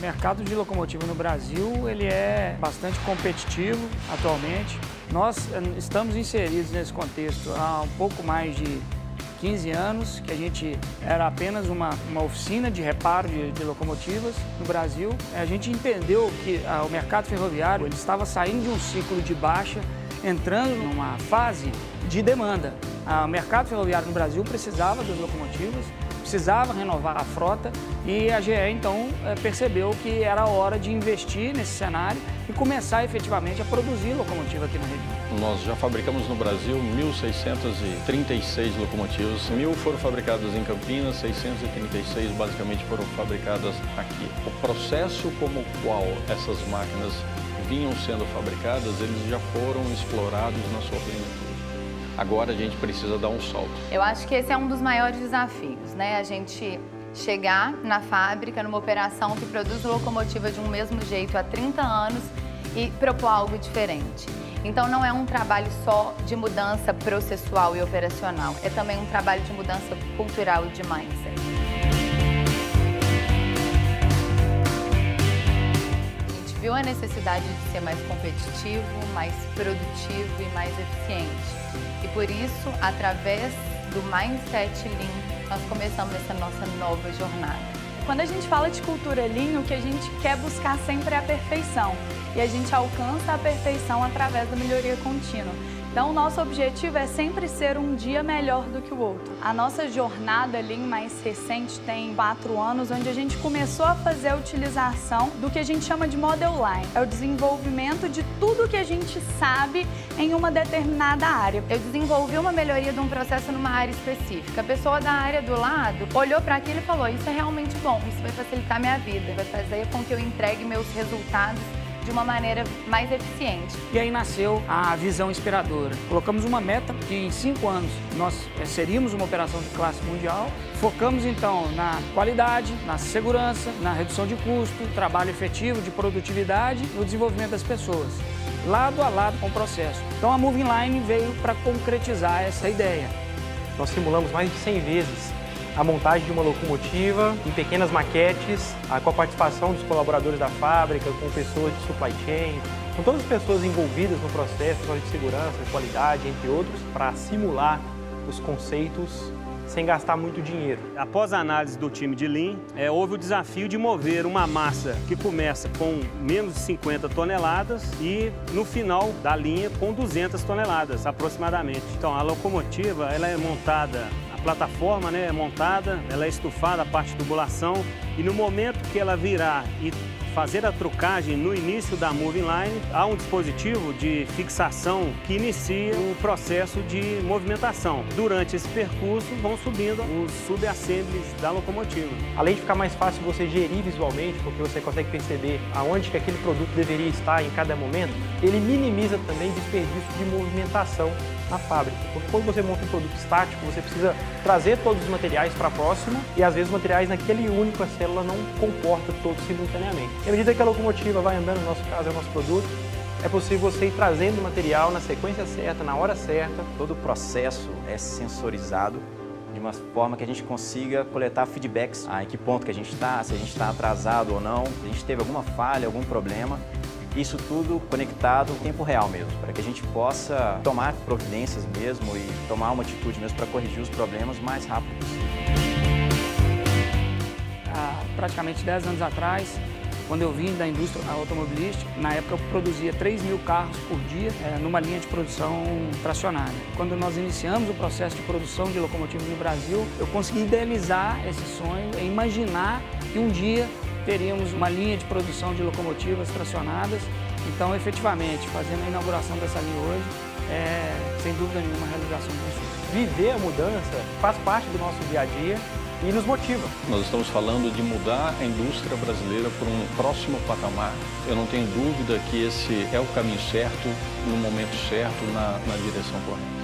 mercado de locomotiva no Brasil, ele é bastante competitivo atualmente. Nós estamos inseridos nesse contexto há um pouco mais de 15 anos, que a gente era apenas uma oficina de reparo de locomotivas no Brasil. A gente entendeu que o mercado ferroviário ele estava saindo de um ciclo de baixa, entrando numa fase de demanda. O mercado ferroviário no Brasil precisava das locomotivas, precisava renovar a frota e a GE então percebeu que era hora de investir nesse cenário e começar efetivamente a produzir locomotiva aqui na região. Nós já fabricamos no Brasil 1.636 locomotivas, 1.000 foram fabricadas em Campinas, 636 basicamente foram fabricadas aqui. O processo como o qual essas máquinas vinham sendo fabricadas, eles já foram explorados na sua plenitude. Agora a gente precisa dar um salto. Eu acho que esse é um dos maiores desafios, né? A gente chegar na fábrica, numa operação que produz locomotiva de um mesmo jeito há 30 anos e propor algo diferente. Então não é um trabalho só de mudança processual e operacional, é também um trabalho de mudança cultural e de mindset. Viu a necessidade de ser mais competitivo, mais produtivo e mais eficiente. E por isso, através do Mindset Lean, nós começamos essa nossa nova jornada. Quando a gente fala de cultura Lean, o que a gente quer buscar sempre é a perfeição. E a gente alcança a perfeição através da melhoria contínua. Então, o nosso objetivo é sempre ser um dia melhor do que o outro. A nossa jornada Lean mais recente tem 4 anos, onde a gente começou a fazer a utilização do que a gente chama de Model Line. É o desenvolvimento de tudo que a gente sabe em uma determinada área. Eu desenvolvi uma melhoria de um processo numa área específica. A pessoa da área do lado olhou para aquilo e falou, isso é realmente bom, isso vai facilitar minha vida, vai fazer com que eu entregue meus resultados de uma maneira mais eficiente. E aí nasceu a visão inspiradora. Colocamos uma meta que em 5 anos nós seríamos uma operação de classe mundial. Focamos então na qualidade, na segurança, na redução de custo, trabalho efetivo, de produtividade e no desenvolvimento das pessoas, lado a lado com o processo. Então a Moving Line veio para concretizar essa ideia. Nós simulamos mais de 100 vezes a montagem de uma locomotiva em pequenas maquetes, com a participação dos colaboradores da fábrica, com pessoas de supply chain, com todas as pessoas envolvidas no processo, de segurança, de qualidade, entre outros, para simular os conceitos sem gastar muito dinheiro. Após a análise do time de Lean, houve o desafio de mover uma massa que começa com menos de 50 toneladas e no final da linha com 200 toneladas aproximadamente. Então a locomotiva ela é montada, a plataforma é montada, ela é estufada a parte de tubulação e no momento que ela virar e fazer a trucagem no início da Moving Line, há um dispositivo de fixação que inicia o processo de movimentação. Durante esse percurso vão subindo os subassemblies da locomotiva. Além de ficar mais fácil você gerir visualmente, porque você consegue perceber aonde que aquele produto deveria estar em cada momento, ele minimiza também desperdício de movimentação na fábrica. Porque quando você monta um produto estático, você precisa trazer todos os materiais para próximo e às vezes os materiais naquele único célula não comporta todos simultaneamente. E à medida que a locomotiva vai andando, no nosso caso é o nosso produto, é possível você ir trazendo o material na sequência certa, na hora certa. Todo o processo é sensorizado de uma forma que a gente consiga coletar feedbacks em que ponto que a gente está, se a gente está atrasado ou não, se a gente teve alguma falha, algum problema. Isso tudo conectado em tempo real mesmo, para que a gente possa tomar providências mesmo e tomar uma atitude mesmo para corrigir os problemas o mais rápido possível. Há praticamente 10 anos atrás, quando eu vim da indústria automobilística, na época eu produzia 3.000 carros por dia numa linha de produção tracionária. Quando nós iniciamos o processo de produção de locomotivas no Brasil, eu consegui idealizar esse sonho e imaginar que um dia teríamos uma linha de produção de locomotivas tracionadas. Então, efetivamente, fazendo a inauguração dessa linha hoje, sem dúvida nenhuma, a realização do sonho. Viver a mudança faz parte do nosso dia a dia e nos motiva. Nós estamos falando de mudar a indústria brasileira para um próximo patamar. Eu não tenho dúvida que esse é o caminho certo, no momento certo, na direção correta.